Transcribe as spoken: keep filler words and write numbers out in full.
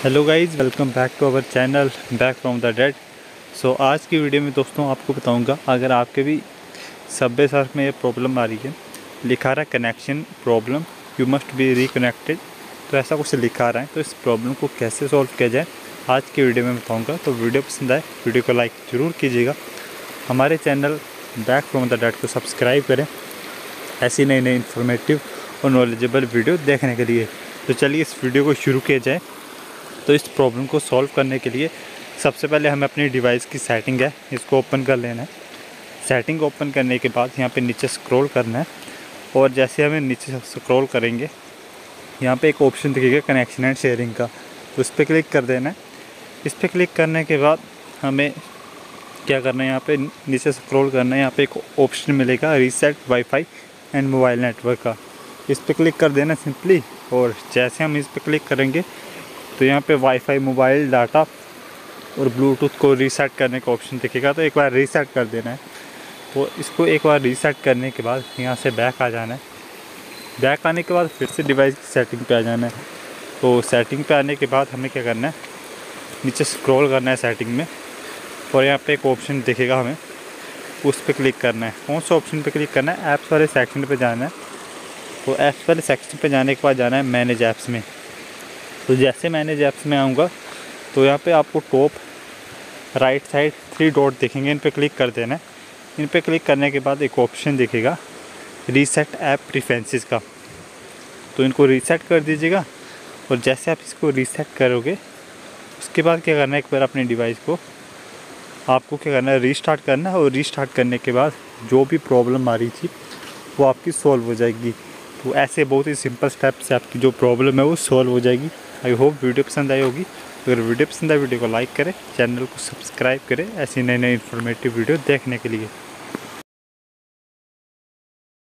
Hello guys, welcome back to our channel back from the dead. So आज की video में दोस्तों आपको बताऊंगा, अगर आपके भी सबवे सर्फ में ये प्रॉब्लम आ रही है, लिखा रहा है connection problem, you must be reconnected, तो ऐसा कुछ लिखा रहा है, तो इस प्रॉब्लम को कैसे सॉल्व किया जाए आज की वीडियो में बताऊँगा। तो वीडियो पसंद आए वीडियो को लाइक ज़रूर कीजिएगा, हमारे channel back from the dead को सब्सक्राइब करें ऐसी नई नई इन्फॉर्मेटिव और नॉलेजेबल वीडियो देखने के लिए। तो चलिए इस वीडियो को शुरू किया जाए। तो इस प्रॉब्लम को सॉल्व करने के लिए सबसे पहले हमें अपनी डिवाइस की सेटिंग है इसको ओपन कर लेना है। सेटिंग ओपन करने के बाद यहाँ पे नीचे स्क्रॉल करना है, और जैसे हमें नीचे स्क्रॉल करेंगे यहाँ पे एक ऑप्शन दिखेगा कनेक्शन एंड शेयरिंग का, तो उस पर क्लिक कर देना है। इस पर क्लिक करने के बाद हमें क्या करना है, यहाँ पे नीचे स्क्रॉल करना है, यहाँ पे एक ऑप्शन मिलेगा reset wifi and mobile network का, इस पर क्लिक कर देना सिंपली। और जैसे हम इस पर क्लिक करेंगे तो यहाँ पे वाईफाई, मोबाइल डाटा और ब्लूटूथ को रीसेट करने का ऑप्शन दिखेगा, तो एक बार रीसेट कर देना है। तो इसको एक बार रीसेट करने के बाद यहाँ से बैक आ जाना है। बैक आने के बाद फिर से डिवाइस की सेटिंग पे आ जाना है। तो सेटिंग पे आने के बाद हमें क्या करना है, नीचे स्क्रॉल करना है सेटिंग में, और यहाँ पे एक ऑप्शन दिखेगा, हमें उस पर क्लिक करना है। कौन सा ऑप्शन पे क्लिक करना है, ऐप्स वाले सेक्शन पे जाना है। तो ऐप्स वाले सेक्शन पे जाने के बाद जाना है मैनेज ऐप्स में। तो जैसे मैनेज ऐप्स में आऊँगा तो यहाँ पे आपको top right side three dot दिखेंगे, इन पे क्लिक कर देना है। इन पे क्लिक करने के बाद एक ऑप्शन दिखेगा रीसेट ऐप प्रेफरेंसेस का, तो इनको रीसेट कर दीजिएगा। और जैसे आप इसको रीसेट करोगे उसके बाद क्या करना है, एक बार अपनी डिवाइस को आपको क्या करना है, रीस्टार्ट करना है। और रीस्टार्ट करने के बाद जो भी प्रॉब्लम आ रही थी वो आपकी सॉल्व हो जाएगी। तो ऐसे बहुत ही सिंपल स्टेप से आपकी जो प्रॉब्लम है वो सॉल्व हो जाएगी। आई होप वीडियो पसंद आई होगी। अगर वीडियो पसंद आए वीडियो को लाइक करें, चैनल को सब्सक्राइब करें ऐसी नई नई इन्फॉर्मेटिव वीडियो देखने के लिए।